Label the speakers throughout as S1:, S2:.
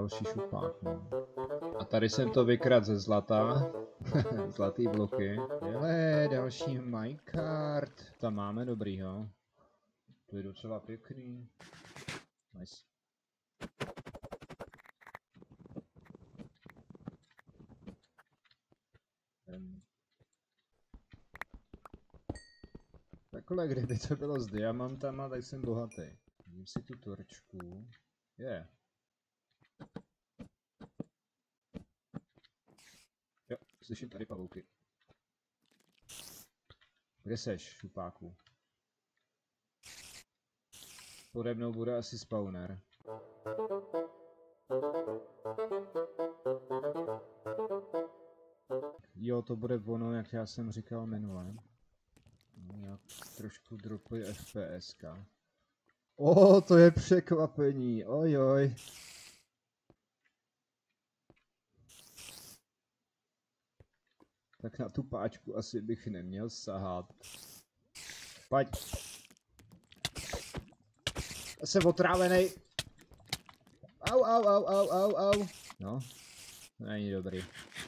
S1: další šupák, no. A tady jsem to vykradl ze zlata. Zlatý bloky. Hele, další minecart. Tam máme dobrýho. To je docela pěkný. Nice. Takhle, kdyby to bylo s diamantama, tak jsem bohatý. Vidím si tu torčku. Je. Jo, slyším tady pavouky. Kde seš, šupáku? Pode mnou bude asi spawner. Jo, to bude ono, jak já jsem říkal minule. No, já trošku dropuji FPSka. To je překvapení, ojoj. Tak na tu páčku asi bych neměl sahat. Pojď. Já jsem otrávený. Au. No, to není dobrý.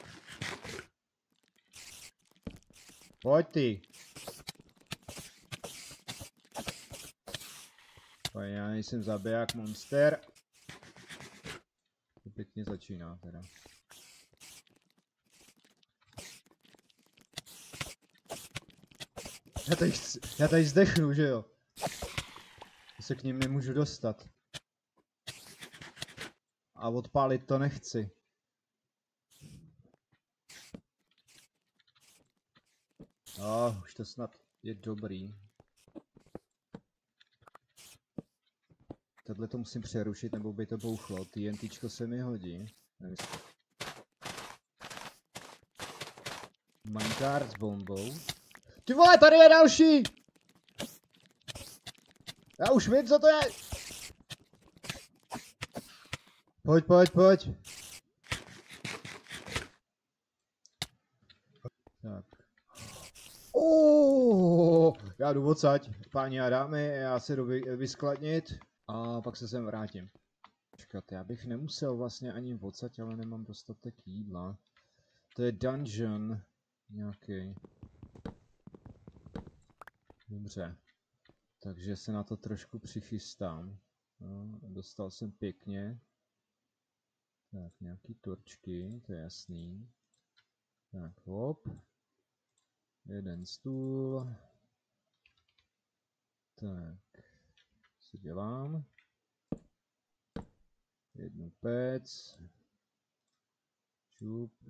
S1: Pojď ty. Pojď, já nejsem zabiják monster. To pěkně začíná teda. Já tady zdechnu, že jo? Já se k ním nemůžu dostat. A odpálit to nechci. Už to snad je dobrý. Tohle to musím přerušit, nebo by to bouchlo. TNTčko se mi hodí. Minecart s bombou. Ty vole, tady je další! Já už vím, co to je! Pojď. Tak. Já jdu odsaď, páni a dámy, já se jdu vyskladnit a pak se sem vrátím. Počkat, já bych nemusel vlastně ani odsaď, ale nemám dostatek jídla. To je dungeon nějaký. Dobře. Takže se na to trošku přichystám. No, dostal jsem pěkně. Tak, nějaký torčky, to je jasný. Tak, hop. Jeden stůl. Tak, co dělám? Jednu pec. Šup.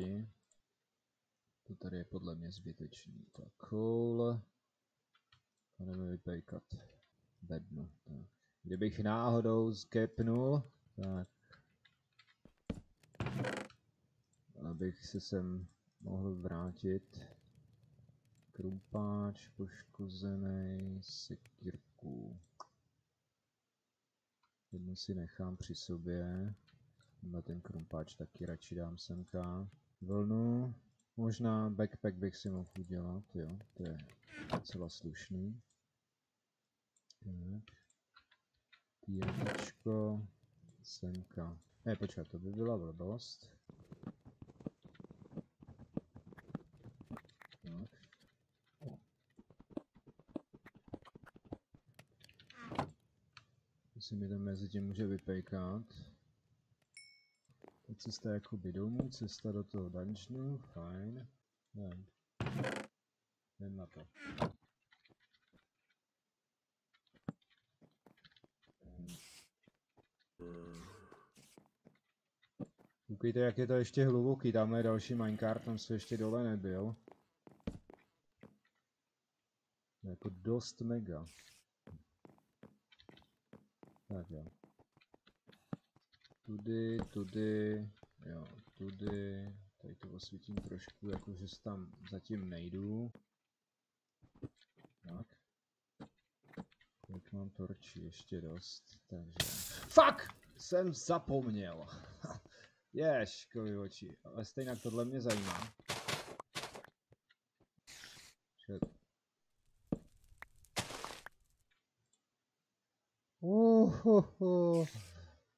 S1: To tady je podle mě zbytečný. Tak, coal. A jdeme vypejkat bednu. Tak. Kdybych náhodou skepnul, tak abych se sem mohl vrátit. Krumpáč poškozený, sekírku. Jednu si nechám při sobě. Na ten krumpáč taky radši dám semka. Vlnu. Možná backpack bych si mohl udělat, jo. To je docela slušný. Tak. TNTčko. Semka. Ne, počkat, to by byla blbost. Tak. Si mi to mezi tím může vypejkat. Ta cesta je jakoby domů, cesta do toho dungeonu, fajn. Jdem na to. Koukejte, jak je to ještě hluboký, tamhle je další minecart, tam se ještě dole nebyl. Jako dost mega. Tak jo. Tudy, jo, tudy. Tady to osvítím trošku, jakože tam zatím nejdu. Tak. Jak mám torčí, ještě dost, takže... Fuck! Jsem zapomněl. Ježkovi oči, ale stejně tohle mě zajímá.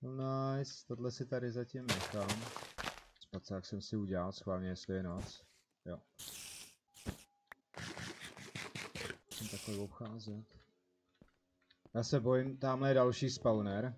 S1: Nice, tohle si tady zatím nechám. Spacák jsem si udělal, schválně, jestli je noc. Jo. Musím takhle obcházet. Já se bojím, tamhle je další spawner.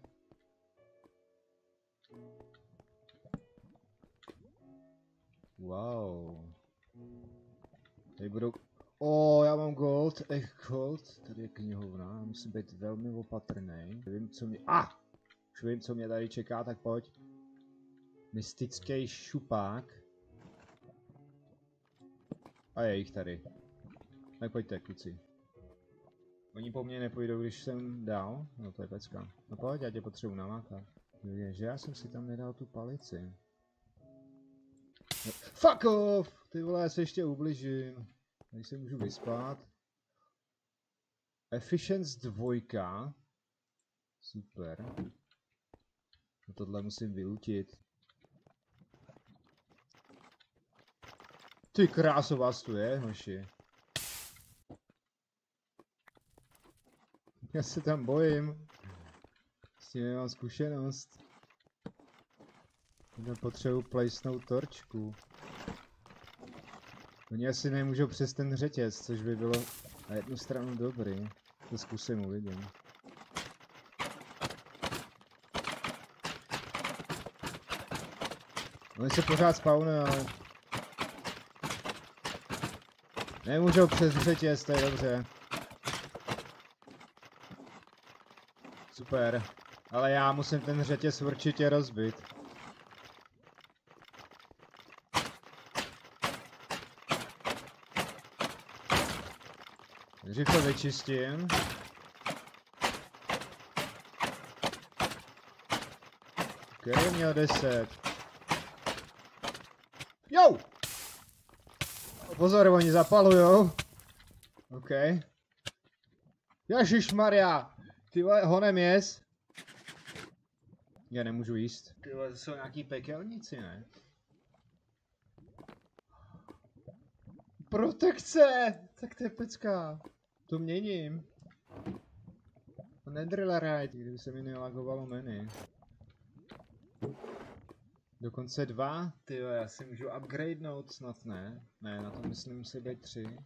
S1: Wow. Tady budou... Já mám gold, gold. Tady je knihovna, musím být velmi opatrný. Nevím, co mě... Už vím, co mě tady čeká, tak pojď. Mystický šupák. A je jich tady. Tak pojďte, kluci. Oni po mně nepůjdou, když jsem dál. No to je pecka. No pojď, já tě potřebuji namákat. Že já jsem si tam nedal tu palici. No, fuck off! Ty vole, já se ještě ubližím. Tady se můžu vyspat. Efficiency 2. Super. No tohle musím vyutit. Ty kráso, vás tu je, hoši. Já se tam bojím. S tím nemám zkušenost. Potřebuji plejsnout torčku. Oni asi nemůžou přes ten řetěz, což by bylo na jednu stranu dobrý. To zkusím, uvidím. Oni se pořád spawnují, ale... Nemůžou přes řetěz, to je dobře. Super. Ale já musím ten řetěz určitě rozbit. Dřív to vyčistím. Ok, měl 10. Jo! Pozor, oni zapalujou. Ok. Ježišmarja! Ty vole, honem jes. Já nemůžu jíst. Ty vole, to jsou nějaký pekelníci, ne? Protekce! Tak to je pecka. To měním. Netherite, kdyby se mi nelagovalo menu. Dokonce 2? Tyjo, já si můžu upgradenout snad, ne? Ne, na to myslím musí být 3.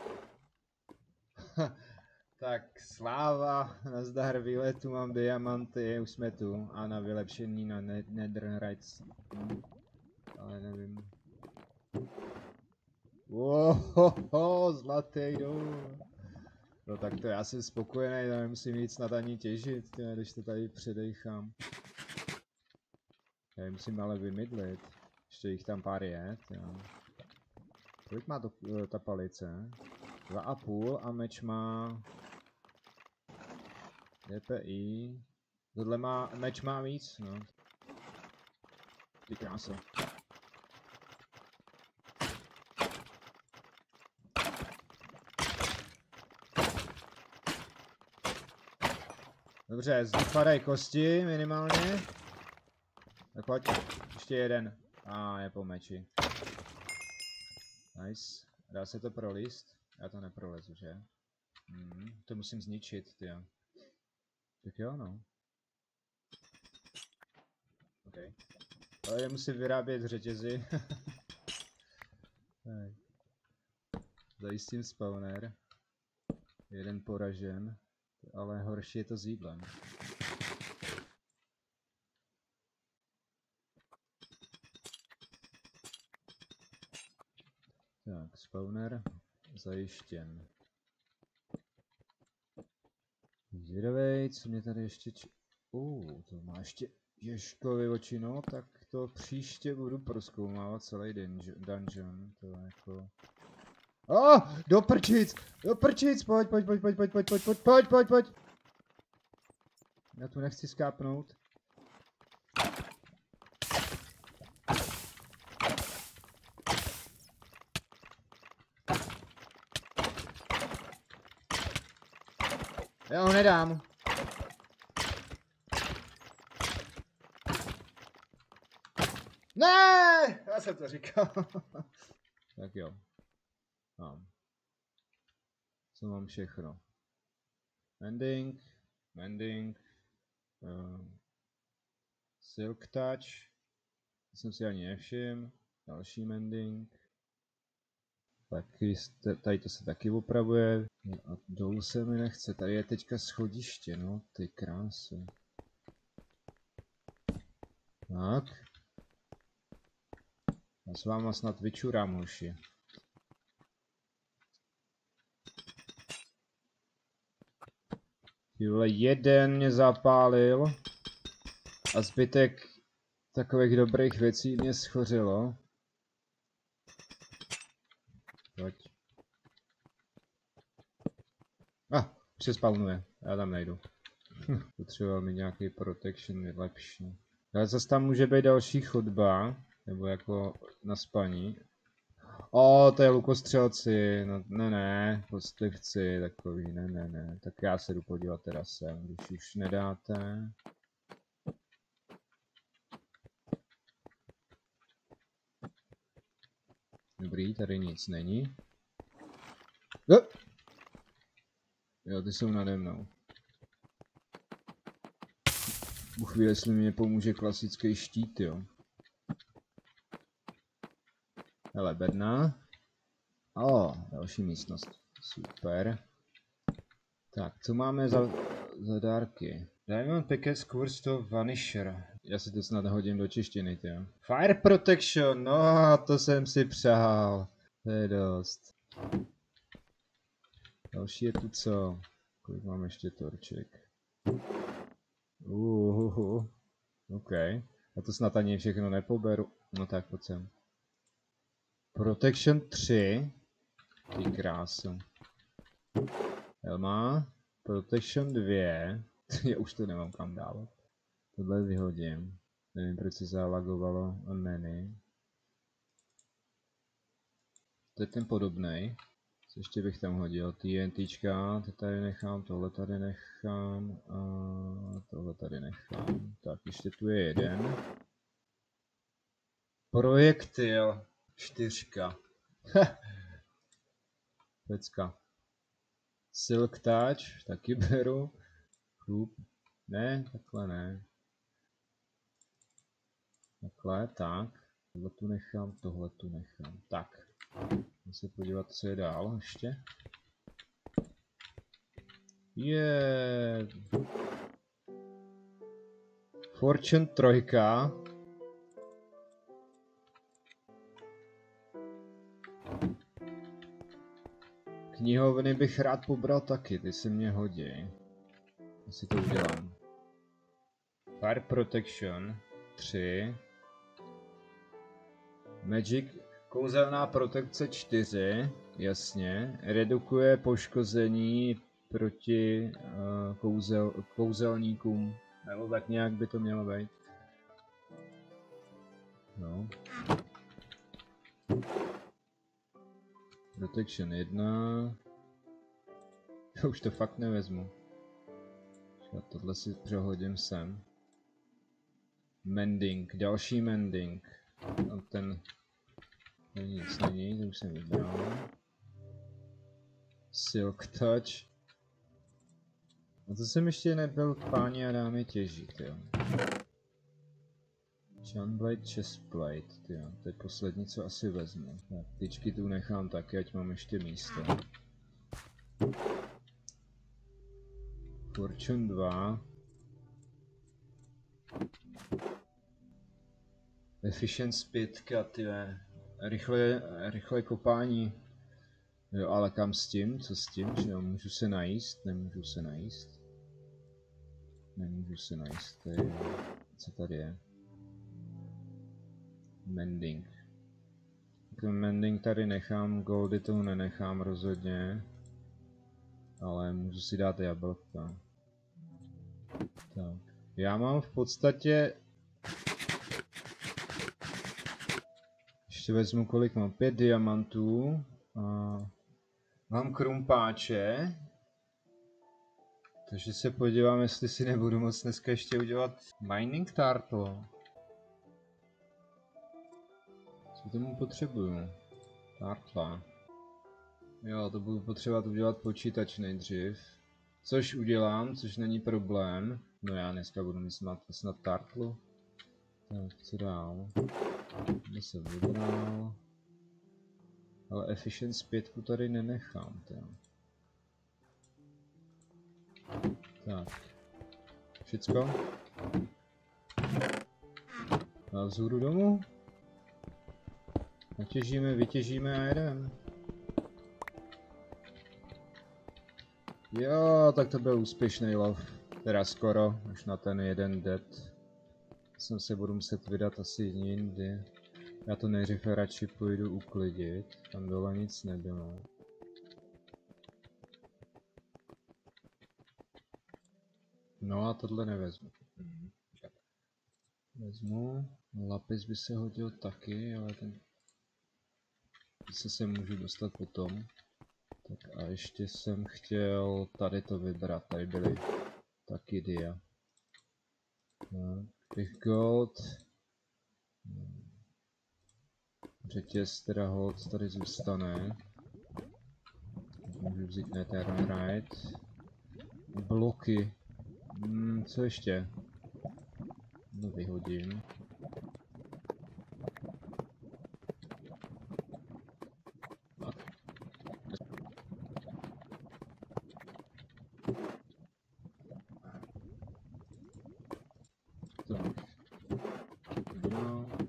S1: Tak, sláva, nazdar výletu, mám diamanty, už jsme tu. A na vylepšení na netherite. Ale nevím. Wow, zlatý důl. No tak to já jsem spokojený, nemusím nic snad ani těžit, tě, když to tady předejchám. Já musím ale vymydlit. Ještě jich tam pár je, jo. Kolik má to, ta palice? 2,5 a meč má... DPI... Tohle má... meč má víc, no. Ty krása. Dobře, padaj kosti minimálně. Tak pojď, ještě jeden. Je po meči. Nice. Dá se to prolíst? Já to neprolezu, že? To musím zničit, tyjo. Tak jo, no. OK. Ale já musím vyrábět řetězy. Zajistím spawner. Jeden poražen. Ale horší je to s jídlem. Tak, spawner zajištěn. Zvědavej, co mě tady ještě to má ještě ježkový oči, no, tak to příště budu prozkoumávat celý dungeon, to jako... Do prčic, pojď. Já tu nechci skápnout. Já ho nedám. Ne, já jsem to říkal. Tak jo. Mám. Co mám všechno? Mending. Silk Touch. Jsem si ani nevšiml. Další mending. Taky, tady to se taky opravuje. A dolů se mi nechce. Tady je teďka schodiště, no, ty krásy. Tak. Já s váma snad vyčurám, hoši. Tyhle jeden mě zapálil. A zbytek takových dobrých věcí mě schořilo. Pojď. Přespawnuje. Já tam nejdu. Potřeboval mi nějaký protection lepší. Ale zase tam může být další chodba. Nebo jako na spaní. To je lukostřelci. No, ne, kostlivci takový, ne. Tak já se jdu podívat teda sem, když už nedáte. Dobrý, tady nic není. Jo, ty jsou nade mnou. Bůh ví, jestli mi pomůže klasický štít, jo. Hele, bedna. Další místnost. Super. Tak, co máme za dárky? Diamond Pickaxe Curse to Vanisher. Já si to snad hodím do češtiny, jo. Fire Protection, no to jsem si přál. To je dost. Další je tu co? Kolik mám ještě torček? OK. A to snad ani všechno nepoberu. No tak pojď sem. Protection 3. Ty krásu. Helma. Protection 2. Já už to nemám kam dávat. Tohle vyhodím. Nevím, proč se zalagovalo menu. To je ten podobnej. Co ještě bych tam hodil? TNTčka, to tady nechám, tohle tady nechám a tohle tady nechám. Tak, ještě tu je jeden. Projektil 4. Pecka. Silk Touch, taky beru. Chlup. Ne, takhle ne. Takhle, tak. Tohle tu nechám, tohle tu nechám. Tak. Musím se podívat, co je dál ještě. Fortune 3. Knihovny bych rád pobral taky, ty se mě hodí. Asi to udělám. Fire Protection 3. Magic kouzelná protekce 4, jasně. Redukuje poškození proti kouzelníkům. Nebo tak nějak by to mělo být. No. Protection 1. Už to fakt nevezmu. Tohle si přehodím sem. Mending, další mending. A ten nic není, to už jsem vybral. Silk Touch. A to jsem ještě nebyl, páni a dámy, těžit, jo. Chunblade, Chestplate, jo. To je poslední, co asi vezmu. Tak, tyčky tu nechám taky, ať mám ještě místo. Fortune 2. Efficiency 5, tyhle. Rychlé kopání. Jo, ale kam s tím? Co s tím? Že jo, můžu se najíst? Nemůžu se najíst. Nemůžu se najíst. To je... Co tady je? Mending. Ten mending tady nechám, goldy toho nenechám rozhodně. Ale můžu si dát jablka. Tak. Já mám v podstatě... Ještě vezmu, kolik mám? 5 diamantů. A mám krumpáče. Takže se podívám, jestli si nebudu moct dneska ještě udělat mining turtle. Co tomu potřebuju? Turtle. Jo, to budu potřebovat udělat počítač nejdřív. Což udělám, což není problém. No já dneska budu mít snad turtle. Tak, co dál? Kde se vybral? Ale Efficiency 5 tady nenechám, teda. Tak. Všecko? A vzhůru domů? Natěžíme, vytěžíme a jedeme. Jo, tak to byl úspěšný lov. Teda skoro, až na ten jeden dead. Jsem se budu muset vydat asi jindy. Já to nejdřív radši půjdu uklidit. Tam dole nic nebylo. No a tohle nevezmu. Vezmu. Lapis by se hodil taky, ale ten se můžu dostat potom. Tak a ještě jsem chtěl tady to vybrat. Tady byly taky dia. Bych gold. Řetěz teda hold tady zůstane. Můžu vzít netherite. Bloky. Co ještě? No vyhodím. No.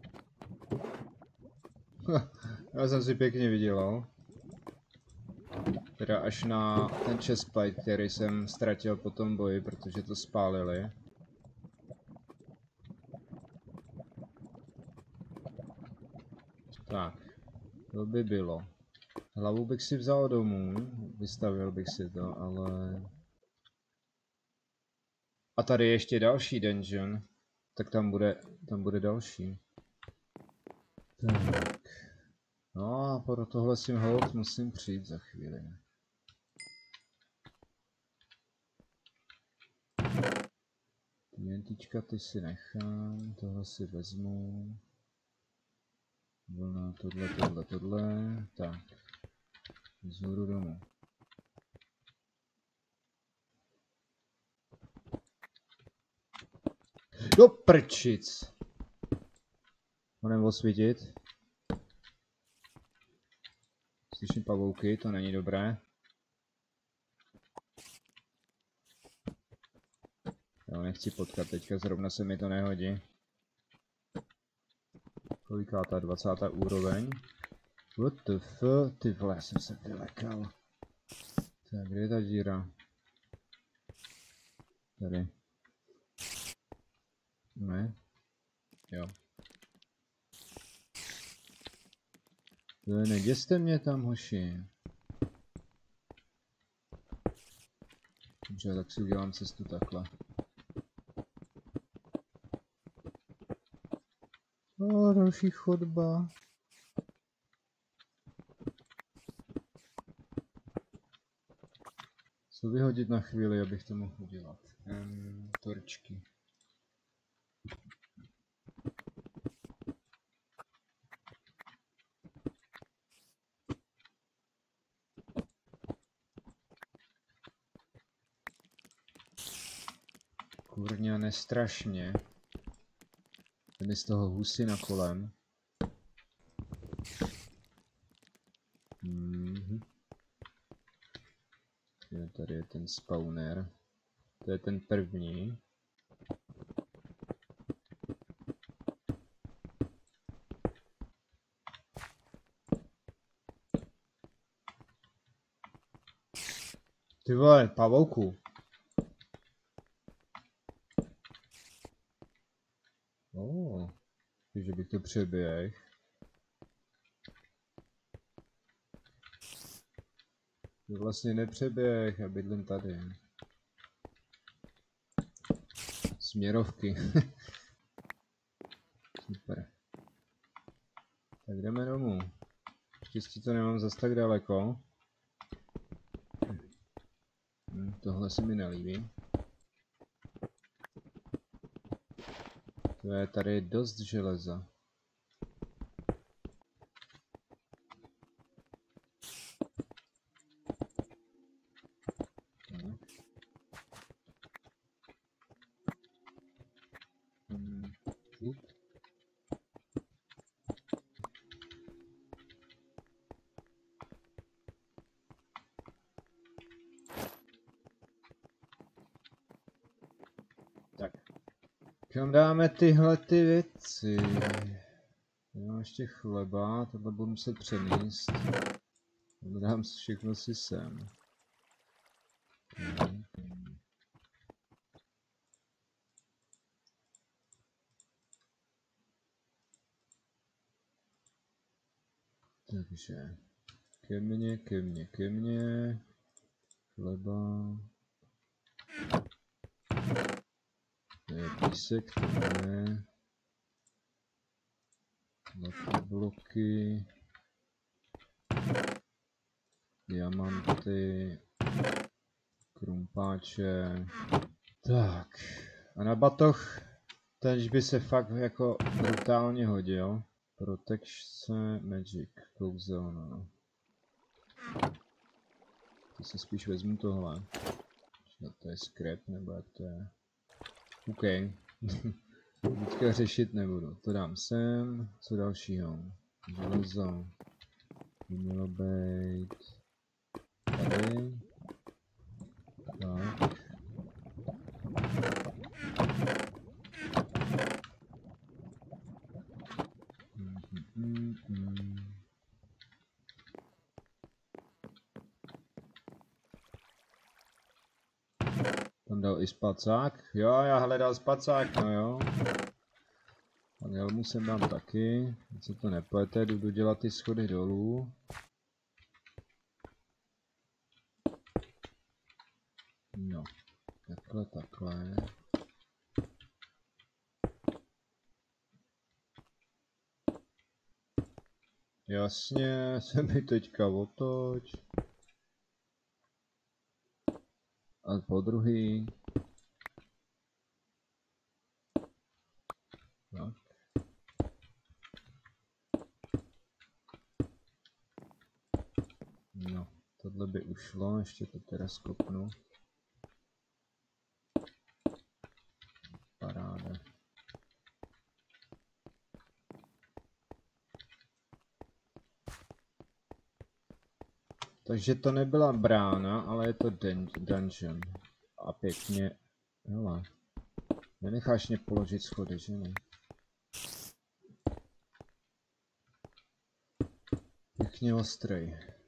S1: Já jsem si pěkně vydělal. Teda až na ten chestplate, který jsem ztratil po tom boji, protože to spálili. Tak, to by bylo. Hlavu bych si vzal domů, vystavil bych si to, ale... A tady je ještě další dungeon, tak tam bude další. Tak. No a pro tohle si hold musím přijít za chvíli. TNTčka ty si nechám, tohle si vezmu. Vlna, tohle. Tak. Vzhůru domů. Do prčic! Budeme osvítit. Slyším pavouky, to není dobré. Já nechci potkat teďka, zrovna se mi to nehodí. Kolikátá 20. úroveň. What the fuck, ty vole, jsem se vylekal. Tak, kde je ta díra? Tady. Ne? Jo. Neděste mě tam, hoši. Dobře, tak si udělám cestu takhle. Další chodba. Co vyhodit na chvíli, abych to mohl udělat? Torčky. Kurňa, nestrašně. Je mi z toho husina kolem. Tady je ten spawner. To je ten první. Ty vole, pavouku. Že bych to přeběhl. To vlastně nepřeběh, já bydlím tady. Směrovky. Super. Tak jdeme domů. Štěstí to nemám zas tak daleko. Tohle se mi nelíbí. To je tady dost železa. Kam dáme tyhle ty věci? Mám ještě chleba, tohle budu muset přenést. Dám všechno si sem. Takže ke mně. Chleba. To je písek, to ne. Bloky. Diamanty. Krumpáče. Tak. A na batoh tež by se fakt jako brutálně hodil. Protekce Magic. Kouzelná. To si spíš vezmu tohle. To je scrap nebo jak to je? OK. Teďka řešit nebudu. To dám sem. Co dalšího? Železo. By mělo být tady. Tak. Tam dal i spacák. Jo, já hledal spacák, no jo. Tak helmu sem dám taky. Teď se to neplete, jdu dodělat ty schody dolů. No, takhle. Jasně, se mi teďka otoč. A po druhý. Tak. No, tohle by ušlo, ještě to teda skopnu. Paráda. Takže to nebyla brána, ale je to dungeon. A pěkně, hele, nenecháš mě položit schody, že ne? Pěkně ostrý.